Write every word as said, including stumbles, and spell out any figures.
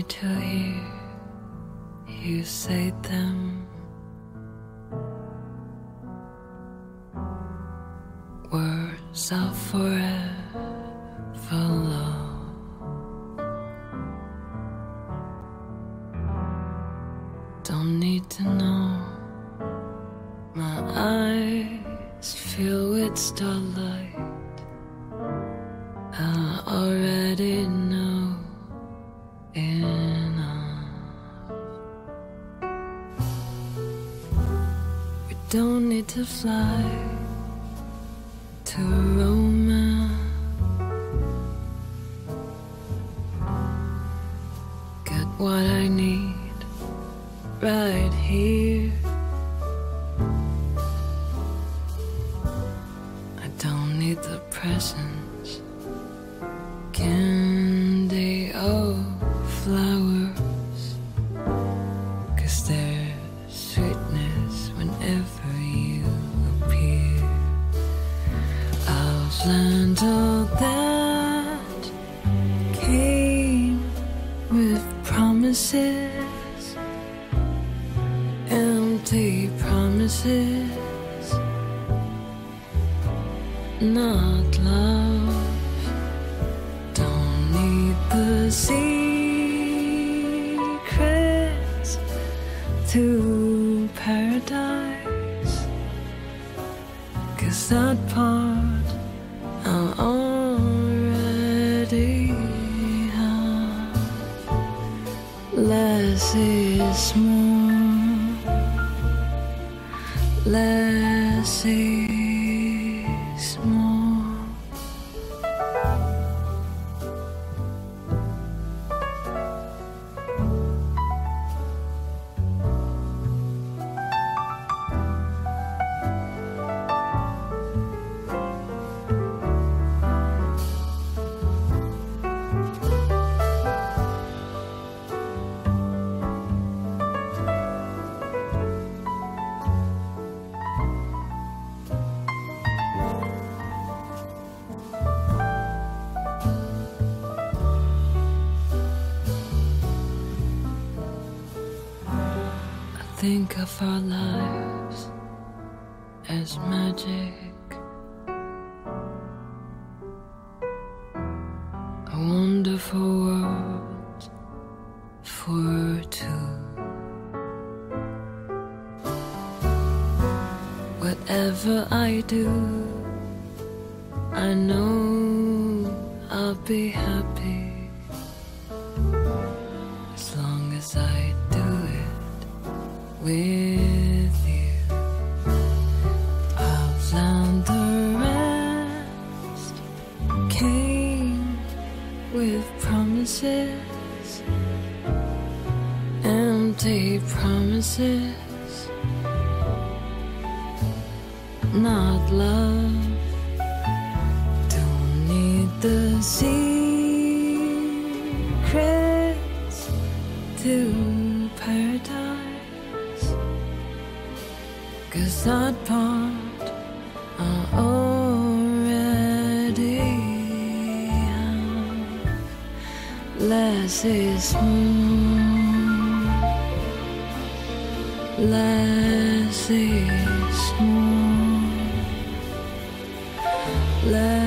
to hear you say them. Words are forever low. Don't need to know. My eyes fill with starlight. I already know enough. We don't need to fly to Roma. Get what I need right here. I don't need the presents, candy or flowers, 'cause there's sweetness whenever you appear. I've learned all that came with promises, empty promises, not love. Don't need the secrets to paradise, 'cause that part I already have. Less is more, less is more. Think of our lives as magic, a wonderful world for two. Whatever I do, I know I'll be happy as long as I do it with you. I've learned the rest came with promises, empty promises, not love. Don't need the secrets to paradise, 'cause that part I already have. Less is more, less is more, less